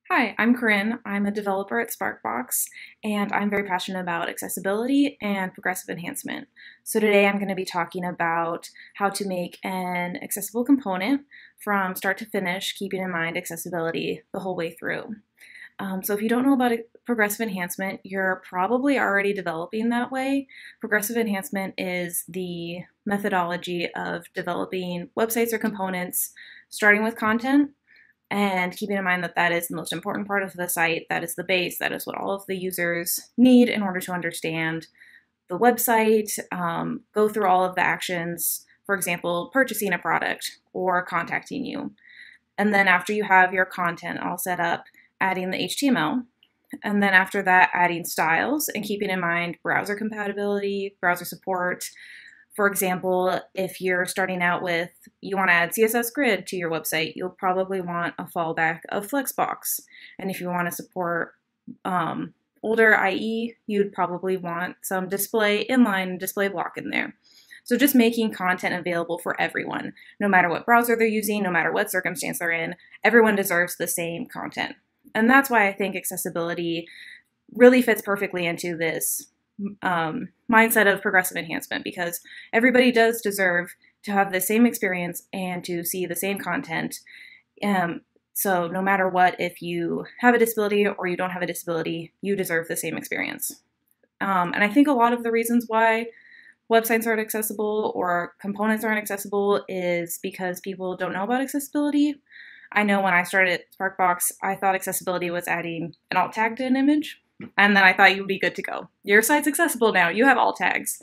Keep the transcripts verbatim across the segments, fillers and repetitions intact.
Hi, I'm Corinne. I'm a developer at Sparkbox, and I'm very passionate about accessibility and progressive enhancement. So today I'm going to be talking about how to make an accessible component from start to finish, keeping in mind accessibility the whole way through. Um, so if you don't know about progressive enhancement, you're probably already developing that way. Progressive enhancement is the methodology of developing websites or components, starting with content, and keeping in mind that that is the most important part of the site, that is the base, that is what all of the users need in order to understand the website, um, go through all of the actions, for example, purchasing a product or contacting you. And then after you have your content all set up, adding the H T M L, and then after that, adding styles and keeping in mind browser compatibility, browser support. For example, if you're starting out with, you want to add C S S grid to your website, you'll probably want a fallback of Flexbox. And if you want to support um, older I E, you'd probably want some display inline display block in there. So just making content available for everyone, no matter what browser they're using, no matter what circumstance they're in, everyone deserves the same content. And that's why I think accessibility really fits perfectly into this Um, mindset of progressive enhancement, because everybody does deserve to have the same experience and to see the same content. Um, so no matter what, if you have a disability or you don't have a disability, you deserve the same experience. Um, and I think a lot of the reasons why websites aren't accessible or components aren't accessible is because people don't know about accessibility. I know when I started at Sparkbox, I thought accessibility was adding an alt tag to an image. And then I thought you'd be good to go. Your site's accessible now. You have alt tags.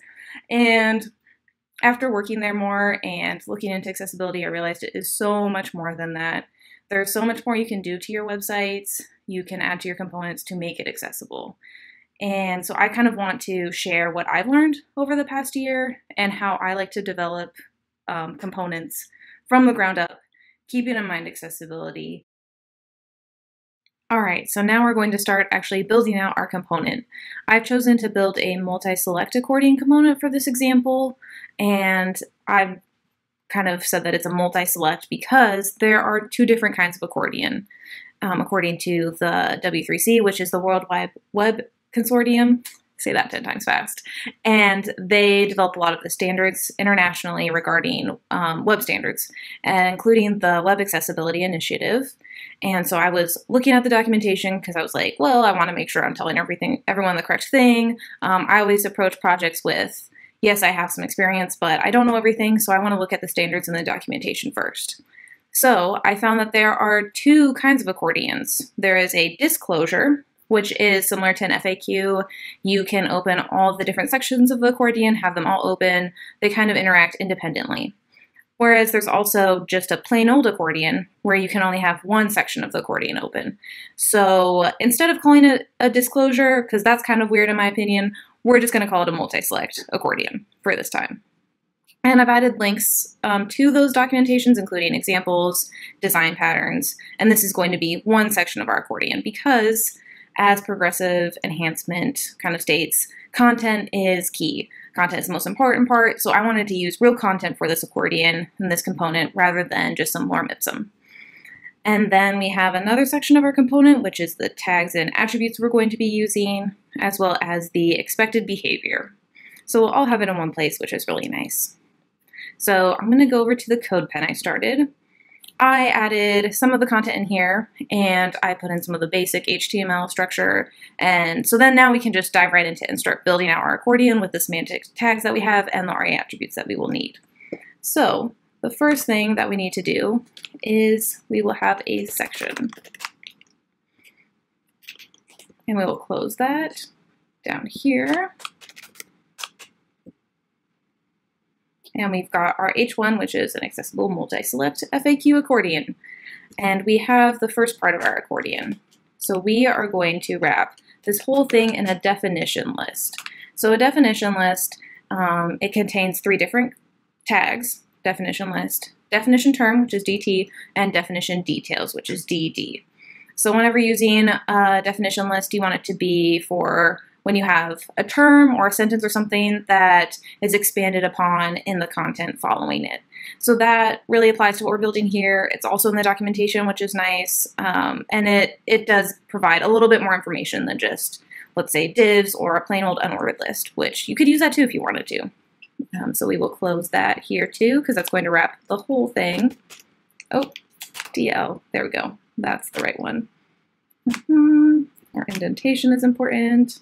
And after working there more and looking into accessibility, I realized it is so much more than that. There's so much more you can do to your websites. You can add to your components to make it accessible. And so I kind of want to share what I've learned over the past year and how I like to develop um, components from the ground up, keeping in mind accessibility. All right, so now we're going to start actually building out our component. I've chosen to build a multi-select accordion component for this example, and I've kind of said that it's a multi-select because there are two different kinds of accordion, um, according to the W three C, which is the World Wide Web Consortium. Say that ten times fast. And they developed a lot of the standards internationally regarding um, web standards, including the Web Accessibility Initiative. And so I was looking at the documentation because I was like, well, I want to make sure I'm telling everything, everyone the correct thing. Um, I always approach projects with, yes, I have some experience, but I don't know everything, so I want to look at the standards and the documentation first. So I found that there are two kinds of accordions. There is a disclosure, which is similar to an F A Q. You can open all the different sections of the accordion, have them all open. They kind of interact independently. Whereas there's also just a plain old accordion where you can only have one section of the accordion open. So instead of calling it a disclosure, because that's kind of weird in my opinion, we're just going to call it a multi-select accordion for this time. And I've added links um, to those documentations, including examples, design patterns, and this is going to be one section of our accordion because, as progressive enhancement kind of states, content is key. Content is the most important part, so I wanted to use real content for this accordion and this component rather than just some lorem ipsum. And then we have another section of our component, which is the tags and attributes we're going to be using, as well as the expected behavior. So we'll all have it in one place, which is really nice. So I'm going to go over to the code pen I started. I added some of the content in here, and I put in some of the basic H T M L structure, and so then now we can just dive right into it and start building out our accordion with the semantic tags that we have and the aria attributes that we will need. So the first thing that we need to do is we will have a section, and we will close that down here. And we've got our H one, which is an accessible multi-select F A Q accordion. And we have the first part of our accordion. So we are going to wrap this whole thing in a definition list. So a definition list, um, it contains three different tags: definition list, definition term, which is D T, and definition details, which is D D. So whenever using a definition list, you want it to be for when you have a term or a sentence or something that is expanded upon in the content following it. So that really applies to what we're building here. It's also in the documentation, which is nice, um, and it, it does provide a little bit more information than just, let's say, divs or a plain old unordered list, which you could use that too if you wanted to. Um, so we will close that here too, because that's going to wrap the whole thing. Oh, D L, there we go. That's the right one. Mm-hmm. Our indentation is important.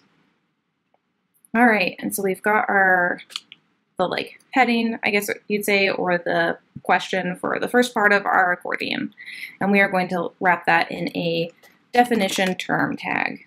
All right, and so we've got our, the like heading, I guess you'd say, or the question for the first part of our accordion. And we are going to wrap that in a definition term tag.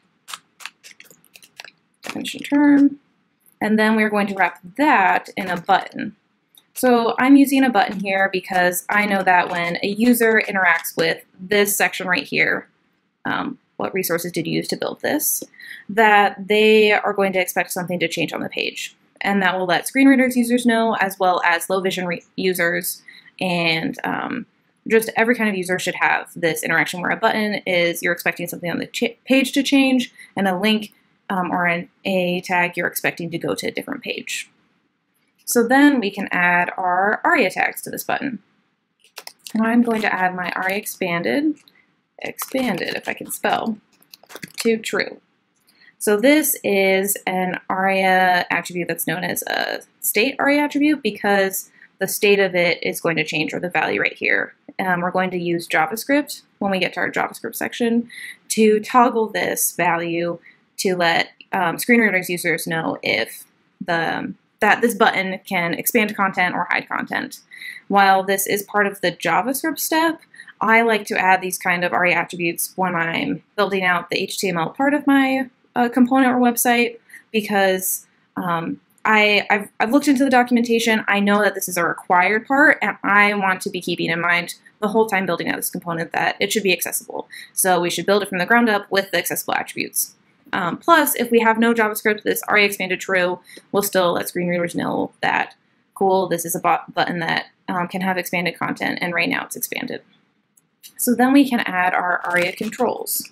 Definition term. And then we're going to wrap that in a button. So I'm using a button here because I know that when a user interacts with this section right here, um, what resources did you use to build this, that they are going to expect something to change on the page. And that will let screen readers users know, as well as low vision users, and um, just every kind of user should have this interaction where a button is you're expecting something on the page to change, and a link um, or an a tag you're expecting to go to a different page. So then we can add our aria tags to this button. And I'm going to add my aria expanded, expanded if I can spell, to true. So this is an aria attribute that's known as a state aria attribute because the state of it is going to change, or the value right here. Um, we're going to use JavaScript when we get to our JavaScript section to toggle this value to let um, screen readers users know if the that this button can expand content or hide content. While this is part of the JavaScript step, I like to add these kind of aria attributes when I'm building out the H T M L part of my uh, component or website, because um, I, I've, I've looked into the documentation. I know that this is a required part, and I want to be keeping in mind the whole time building out this component that it should be accessible. So we should build it from the ground up with the accessible attributes. Um, plus, if we have no JavaScript, this aria expanded true will still let screen readers know that, cool, this is a bot button that um, can have expanded content, and right now it's expanded. So then we can add our aria controls.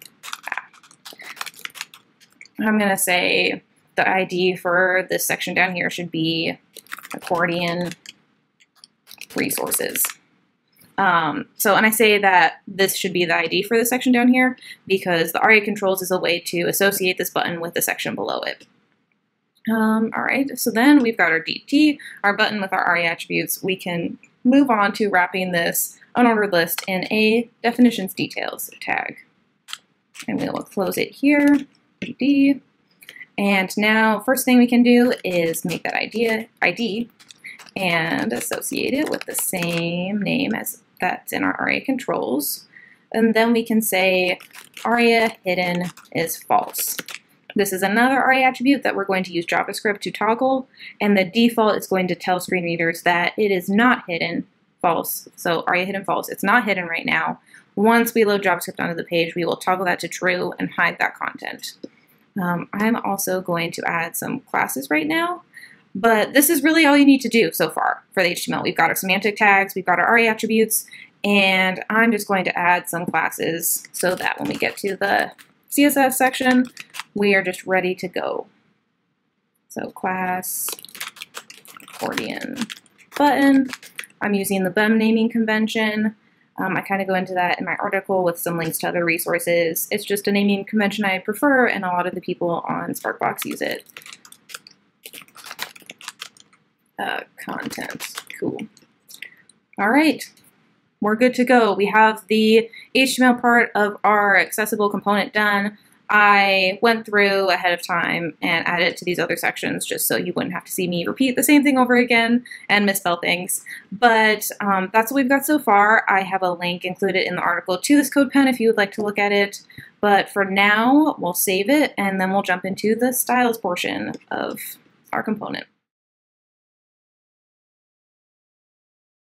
I'm going to say the I D for this section down here should be accordion resources. Um, so, and I say that this should be the I D for this section down here because the aria controls is a way to associate this button with the section below it. Um, all right, so then we've got our D T, our button with our aria attributes. We can move on to wrapping this unordered list in a definitions details tag. And we will close it here, D D. And now, first thing we can do is make that idea, I D and associate it with the same name as that's in our aria controls. And then we can say aria hidden is false. This is another aria attribute that we're going to use JavaScript to toggle, and the default is going to tell screen readers that it is not hidden, false. So aria hidden false, it's not hidden right now. Once we load JavaScript onto the page, we will toggle that to true and hide that content. Um, I'm also going to add some classes right now, but this is really all you need to do so far for the H T M L. We've got our semantic tags, we've got our aria attributes, and I'm just going to add some classes so that when we get to the C S S section, we are just ready to go. So class, accordion, button. I'm using the B E M naming convention. Um, I kind of go into that in my article with some links to other resources. It's just a naming convention I prefer, and a lot of the people on Sparkbox use it. Uh, content, cool. All right, we're good to go. We have the H T M L part of our accessible component done. I went through ahead of time and added it to these other sections just so you wouldn't have to see me repeat the same thing over again and misspell things. But um, that's what we've got so far. I have a link included in the article to this code pen if you would like to look at it. But for now, we'll save it and then we'll jump into the styles portion of our component.